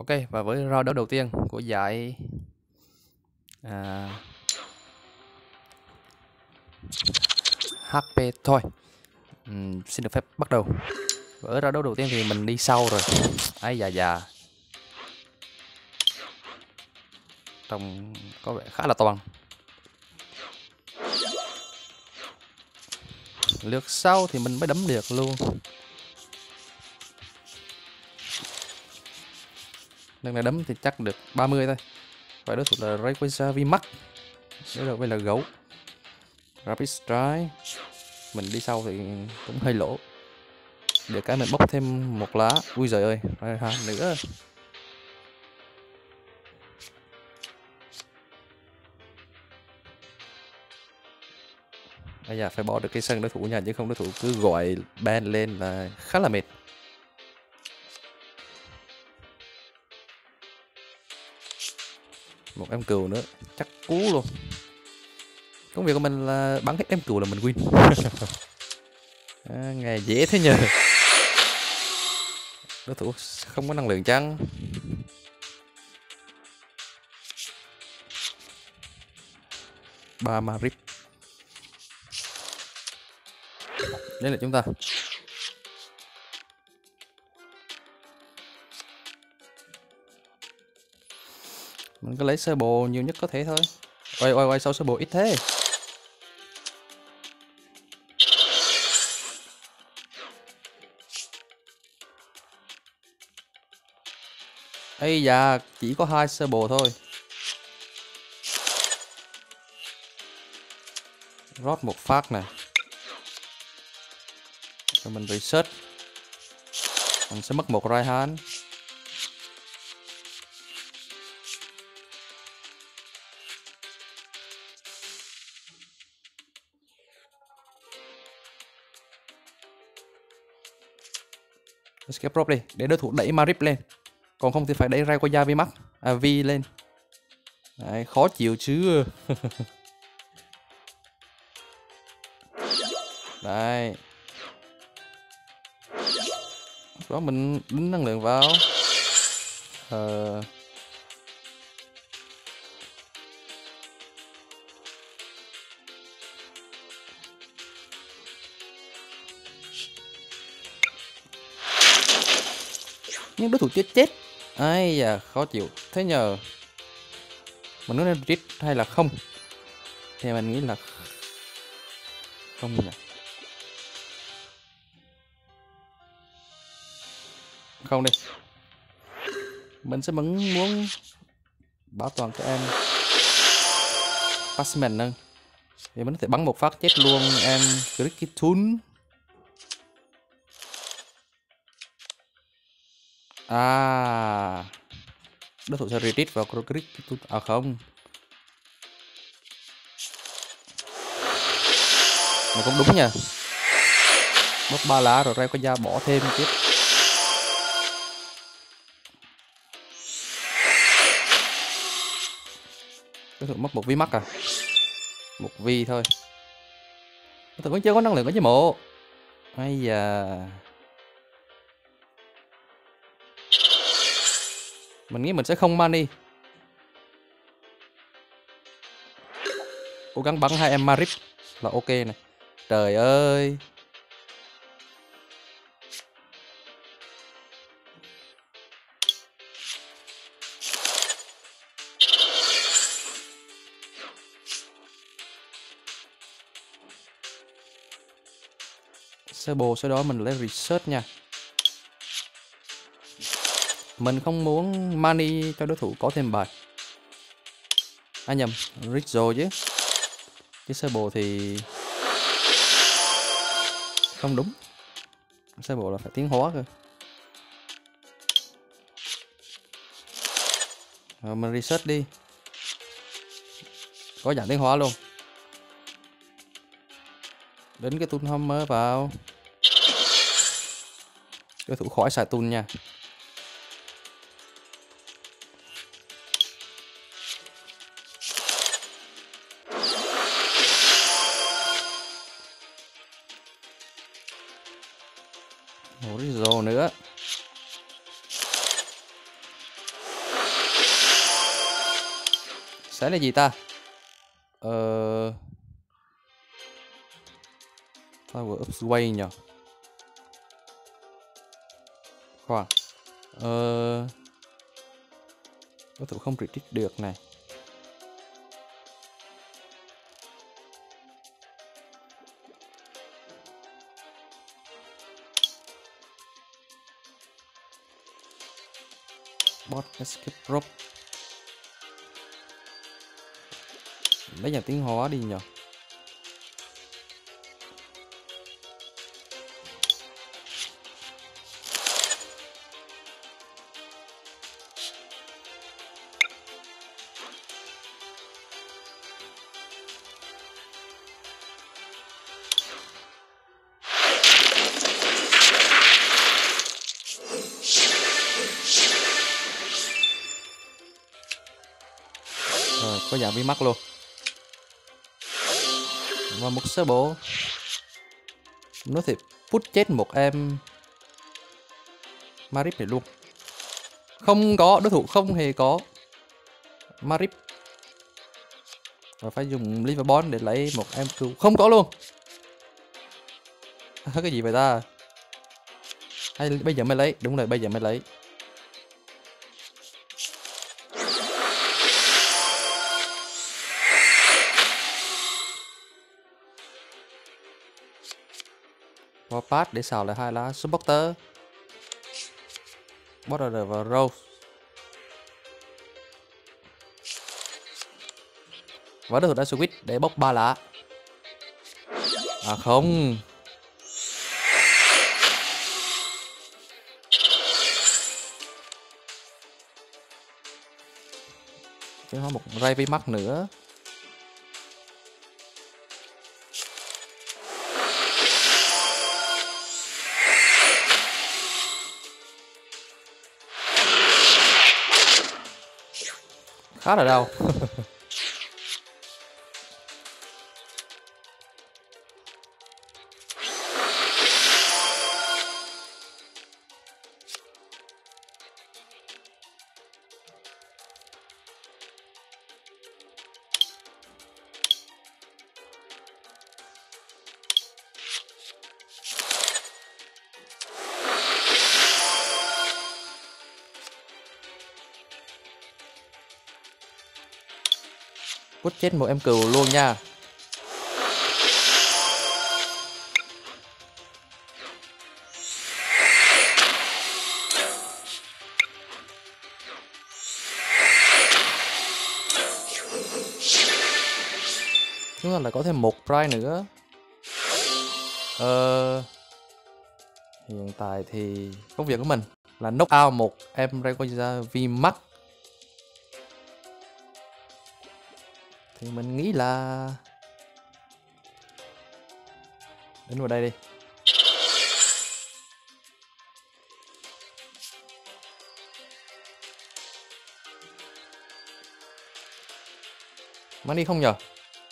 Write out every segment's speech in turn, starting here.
và với round đấu đầu tiên của giải à, HP thôi. Xin được phép bắt đầu. Và ở round đấu đầu tiên thì mình đi sau rồi. Ấy già. Trông có vẻ khá là toàn. Lượt sau thì mình mới đấm được luôn. Lần này đấm thì chắc được 30 thôi. Và đối thủ là Rayquaza VMAX. Đối đầu với là gấu. Rapid Strike. Mình đi sau thì cũng hơi lỗ. Để cái mình bốc thêm một lá. Ui giời ơi, ra nữa. Bây giờ phải bỏ được cái sân đối thủ nha, chứ không đối thủ cứ gọi ban lên là khá là mệt. Một em cừu nữa, chắc cú luôn. Công việc của mình là bắn hết em cừu là mình win. Nghe dễ thế nhờ. Đối thủ không có năng lượng chăng? Ba Marip. Đây là chúng ta. Mình cứ lấy sơ bồ nhiều nhất có thể thôi. Ôi sao sơ bồ ít thế? Ây da, chỉ có 2 sơ bồ thôi. Rót một phát nè. Rồi mình research. Mình sẽ mất một Raihan. Escape Rope đi, để đối thủ đẩy Marip lên. Còn không thì phải đẩy Rayquaza VMAX. V lên. Đấy, khó chịu chứ. Đây. Đó mình đính năng lượng vào. Nhưng đối thủ chết. Ai da, khó chịu. Thế nhờ. Mình nói nên rít hay là không? Thì mình nghĩ là không nhỉ. Không đi. Mình sẽ vẫn muốn bảo toàn các em Passman hơn. Thì mình có thể bắn một phát chết luôn em Cricketune. Đối thủ sẽ retreat vào Cricketune. À không. Mà cũng đúng nha. Bốc 3 lá rồi Rayquaza bỏ thêm tiếp. Đối thủ mất một VMAX à. Một V thôi. Đối thủ vẫn chưa có năng lượng ở dưới mộ. Ây da. Mình nghĩ mình sẽ không money. Cố gắng bắn 2 em Marip là ok này. Trời ơi. Sơ bồ sau đó mình lấy research nha. Mình không muốn money cho đối thủ có thêm bài. Nhầm, Rizzo chứ. Cái sơ bồ thì không đúng. Sơ bồ là phải tiến hóa cơ. Rồi mình research đi. Có dạng tiến hóa luôn. Đến cái tool hammer vào. Đối thủ khỏi xài tool nha. Rizzo nữa. Sẽ là gì ta? Power up sway nhờ. Khoan. Đối thủ không predict được này. Bot escape rope. Lấy nhà tiến hóa đi nhờ. Rồi, có dạng vi mắc luôn. Và một sơ bộ. Nó thì put chết một em Marip này luôn. Không có, đối thủ không hề có Marip. Và phải dùng Liverbond để lấy một em cứu. Không có luôn. Cái gì vậy ta? Hay bây giờ mới lấy? Đúng rồi, bây giờ mới lấy. Warpath để xào lại 2 lá Supporter, Border và Rose. Và đối thủ đã switch để bốc 3 lá. À không. Chứ có một ray vi mắc nữa. Khá là đau. Put chết một em cừu luôn nha. Chúng ta lại có thêm một prize nữa. Hiện tại thì công việc của mình là knock out một em Rayquaza VMAX. Thì mình nghĩ là đến vào đây đi. Mang đi không nhờ?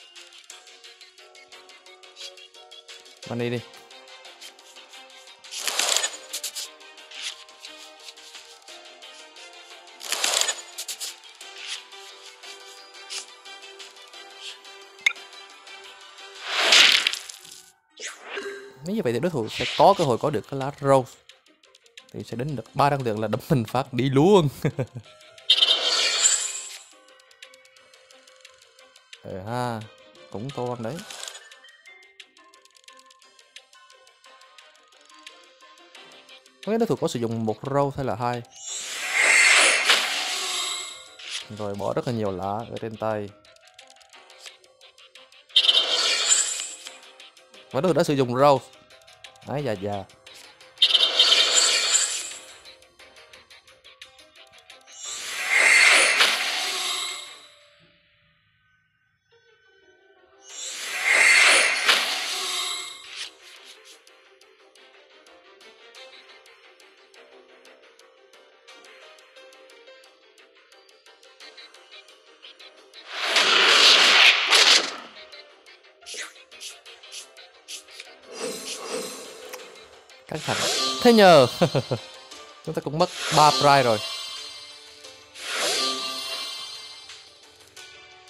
Mang đi đi. Nếu như vậy thì đối thủ sẽ có cơ hội có được cái lá Rose. Thì sẽ đến được 3 năng lượng là đấm mình phát đi luôn. Ha, cũng to đấy. Không biết đối thủ có sử dụng một Rose hay là 2. Rồi bỏ rất là nhiều lá ở trên tay. Và đối thủ đã sử dụng Rose. Đấy, dạ. Căng thẳng thế nhờ. Chúng ta cũng mất 3 prize rồi.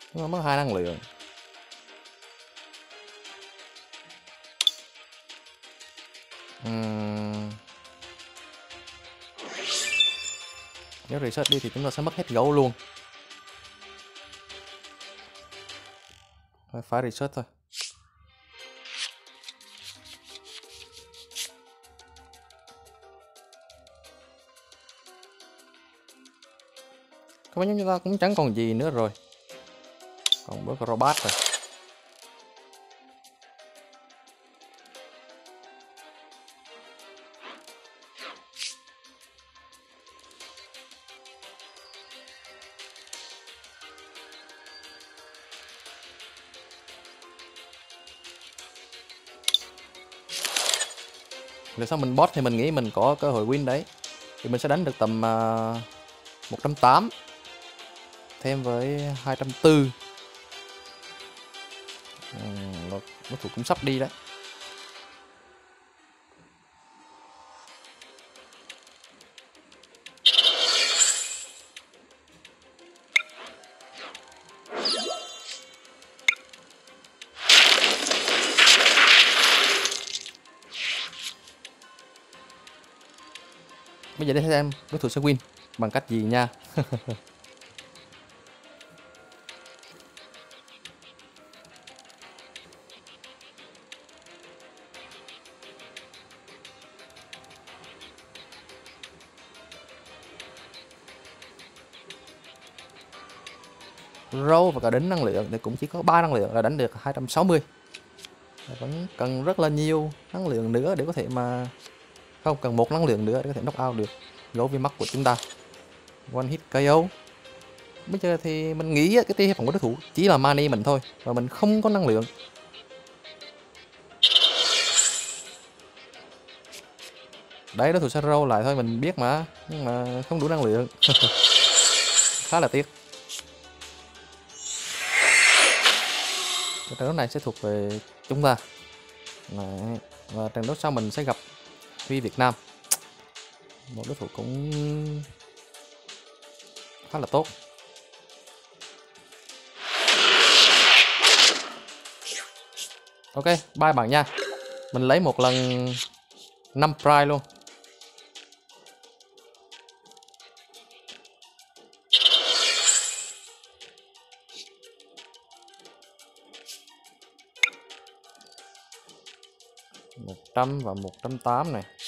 Nhưng mà mất 2 năng lượng. Nếu research đi thì chúng ta sẽ mất hết gấu luôn. Phải research thôi. Các bạn chúng ta cũng chẳng còn gì nữa rồi. Còn bớt robot rồi. Nếu sao mình boss thì mình nghĩ mình có cơ hội win đấy. Thì mình sẽ đánh được tầm 180 thêm với 240. Đối thủ cũng sắp đi đấy. Bây giờ để xem đối thủ sẽ win bằng cách gì nha. Râu và cả đính năng lượng thì cũng chỉ có 3 năng lượng là đánh được 260. Vẫn cần rất là nhiều năng lượng nữa để có thể mà không cần 1 năng lượng nữa để có thể knock out được gấu vi mắt của chúng ta. One hit KO. Bây giờ thì mình nghĩ cái tia phòng của đối thủ chỉ là mani mình thôi và mình không có năng lượng. Đấy, đối thủ sẽ roll lại thôi, mình biết mà, nhưng mà không đủ năng lượng. Khá là tiếc. Trận đấu này sẽ thuộc về chúng ta. Đấy. Và trận đấu sau mình sẽ gặp Huy Việt Nam, một đối thủ cũng khá là tốt. Ok, bye bạn nha. Mình lấy một lần 5 prize luôn. Một 100 và 180 này.